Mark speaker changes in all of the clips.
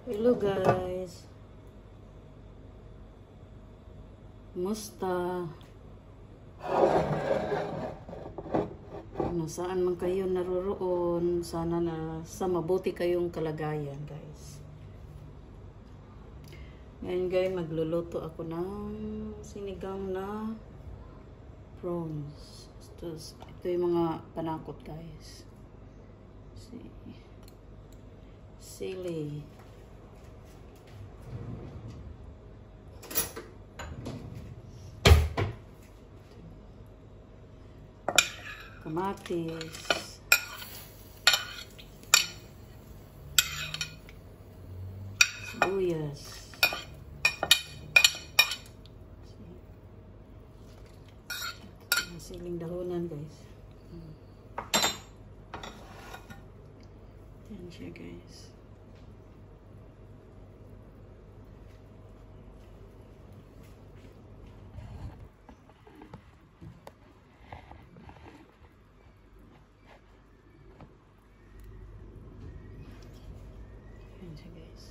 Speaker 1: Hello guys, musta? Nasaan man kayo naroroon? Sana na sa mabuti kayong kalagayan guys. Ngayon guys, magluluto ako ng sinigang na prawns. Ito yung mga panakot guys. Sili. Kamatis. Sibuyas. Siling dahonan guys. Yan siya guys. Yan siya guys.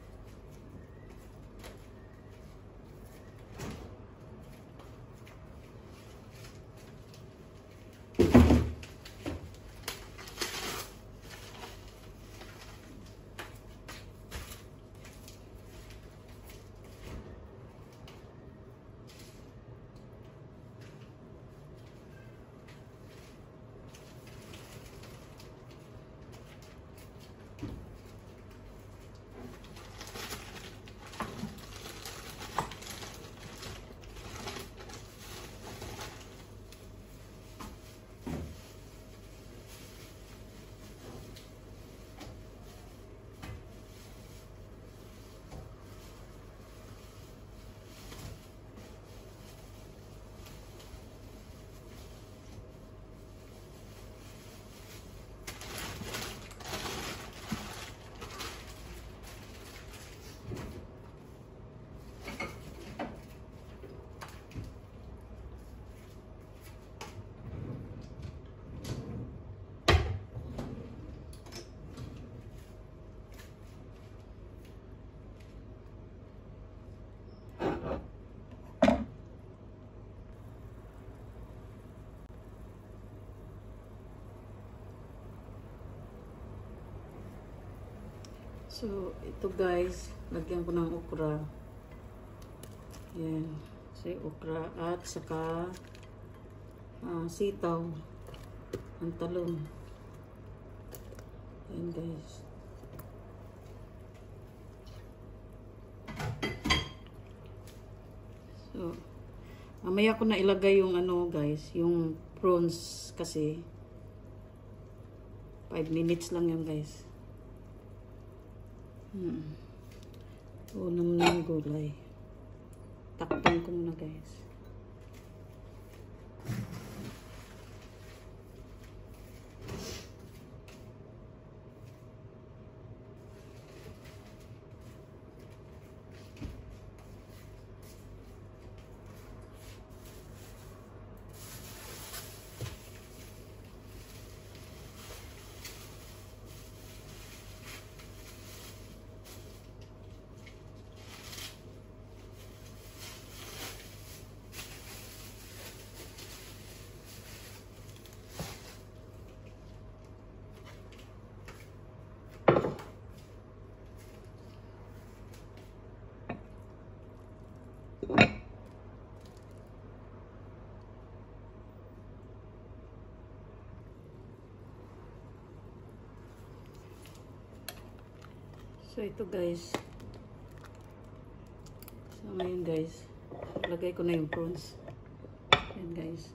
Speaker 1: So, ito guys, lagyan ko ng okra. Yan. So, okra at saka sitaw. Ang talong. Yan guys. So, mamaya ko na ilagay yung ano guys, yung prawns kasi 5 minutes lang yan guys. Una mo na yung gulay. Takpan ko muna guys. So ito guys. So ngayon guys, lagay ko na yung prawns. Yan guys.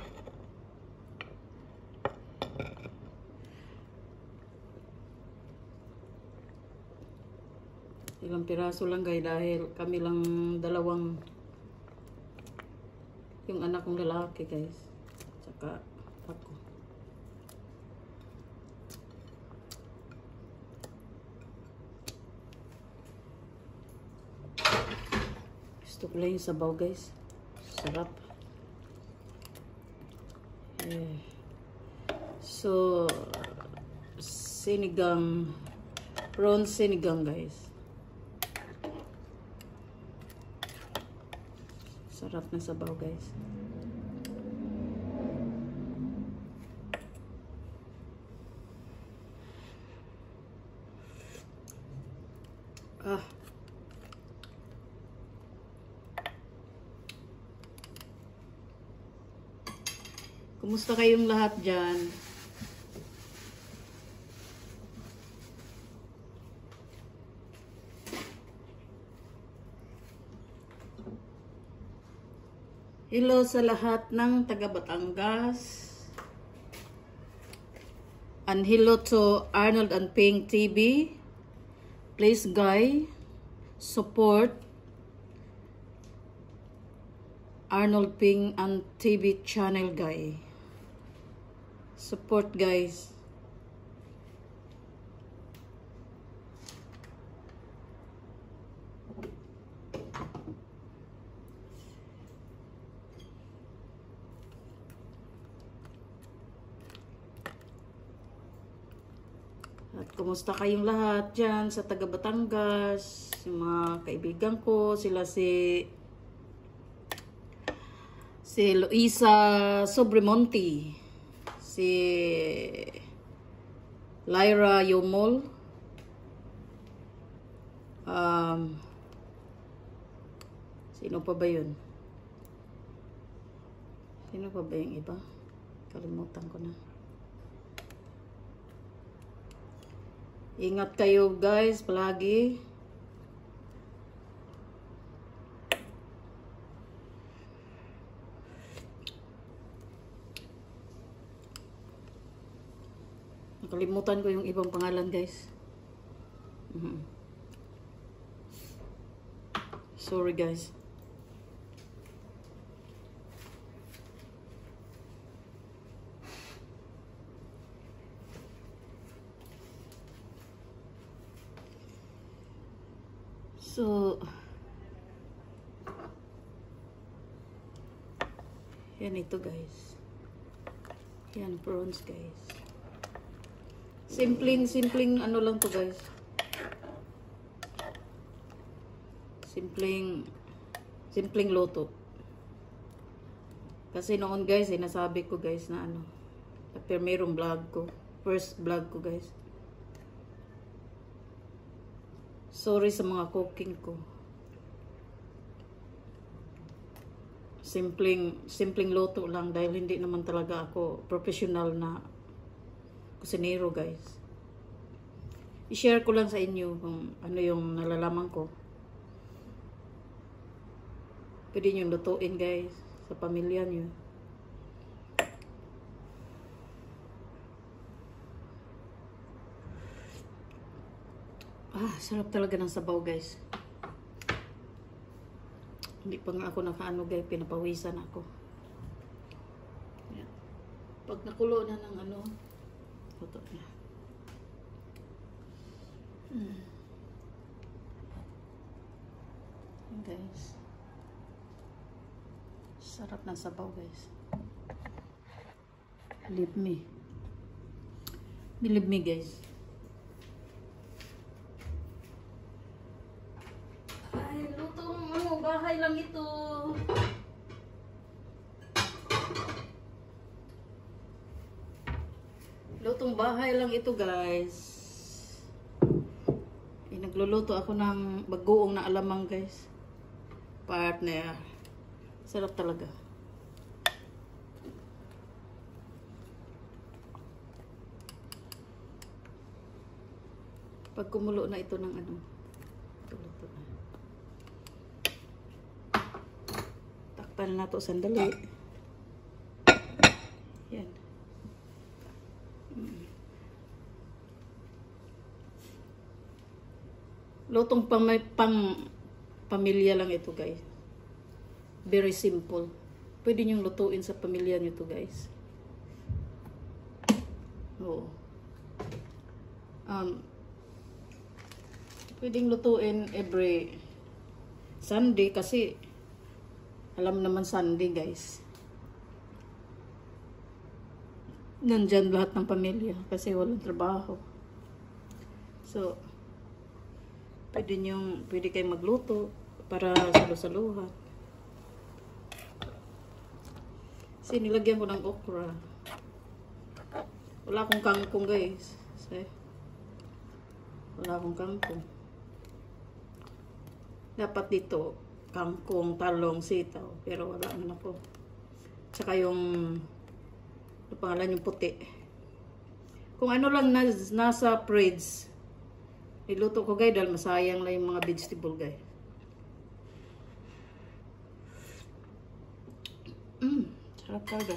Speaker 1: Ilang piraso lang guys dahil kami lang dalawang, yung anak kong lalaki guys. Tsaka ako. Gusto ko lang yung sabaw guys. Sarap. So, sinigang, prawn sinigang guys. Sarap na sabaw, guys. Ah. Kumusta kayong lahat dyan? Hello sa lahat ng taga Batangas. And hello to Arnold and Pink TV. Please, guys, support Arnold Pink and TV channel, guys. Support, guys. At kumusta kayong lahat dyan sa taga Batangas, yung mga kaibigan ko, sila si Luisa Sobremonte, si Lyra Yomol, sino pa ba yun? Sino pa ba yung iba? Kalimutan ko na. Ingat kayo, guys, palagi. Nakalimutan ko yung ibang pangalan, guys. Sorry, guys. So, yan ito, guys. Yan, prawns, guys. Simpleng ano lang to, guys. Simpleng loto. Kasi noon, guys, nasabi ko, guys, na ano, merong vlog ko. First vlog ko, guys. Sorry sa mga cooking ko. Simpleng loto lang dahil hindi naman talaga ako professional na kusinero, guys. I-share ko lang sa inyo kung ano yung nalalaman ko. Pwede nyo lutuin, guys, sa pamilya nyo. Sarap talaga ng sabaw, guys. Hindi pa nga ako nakaano, guys, pinapawisan ako. Yan. Pag nakulo na ng ano, luto na. Guys. Sarap ng sabaw, guys. Believe me. Believe me, guys. Ay, lutong ano, bahay lang ito. Lutong bahay lang ito, guys. Nagluluto ako ng bagoong na alamang, guys. Partner. Sarap talaga. Pag kumulo na ito ng ano, luto na. Takpan na ito sandali. Yan. Lutong pang pamilya lang ito, guys. Very simple. Pwede niyong lutuin sa pamilya niyo to, guys. Oo. Pwedeng lutuin every Sunday kasi alam naman Sunday, guys. Nandyan lahat ng pamilya kasi walang trabaho. So, pwede kayong magluto para salu-saluhan. Kasi nilagyan ko ng okra. Wala akong kangkong guys. Kasi wala akong kangkong. Dapat dito, kangkong, talong, sitaw. Pero wala naman ako. Tsaka yung, ano pangalan, yung puti. Kung ano lang nasa fridge, niluto ko guys dahil masayang lang yung mga vegetable guys. Sarap talaga.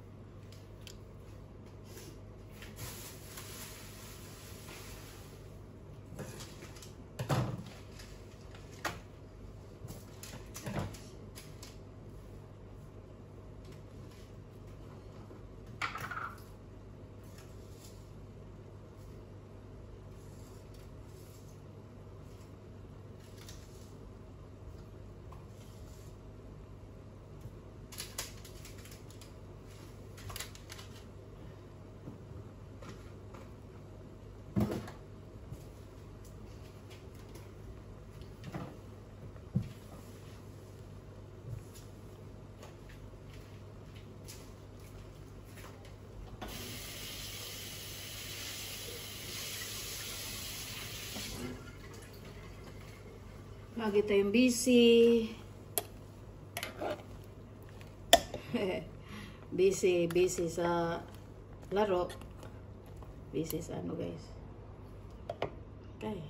Speaker 1: Lagi tayong busy. busy sa laro. Busy sa ano guys. Okay.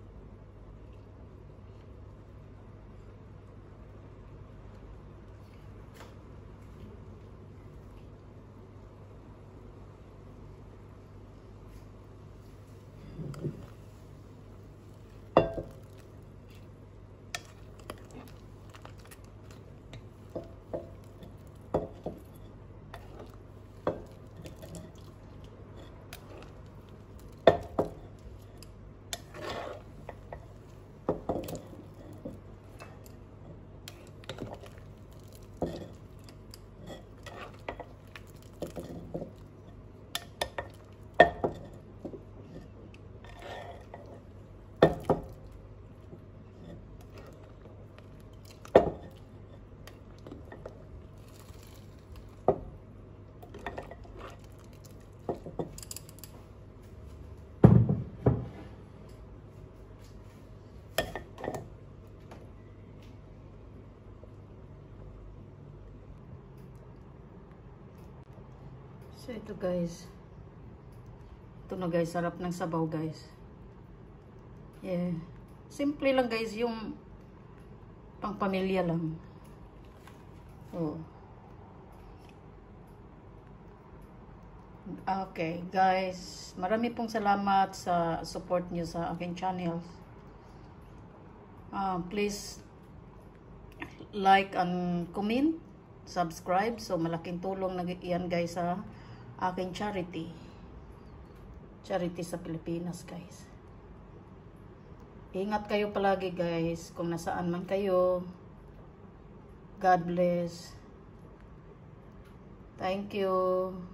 Speaker 1: So ito guys. Ito na guys, sarap ng sabaw guys. Yeah. Simple lang guys, yung pang pamilya lang. Oh. Okay guys, marami pong salamat sa support nyo sa aking channel. Please like and comment, subscribe. So malaking tulong na yan guys sa aking charity sa Pilipinas guys. Ingat kayo palagi guys kung nasaan man kayo. God bless. Thank you.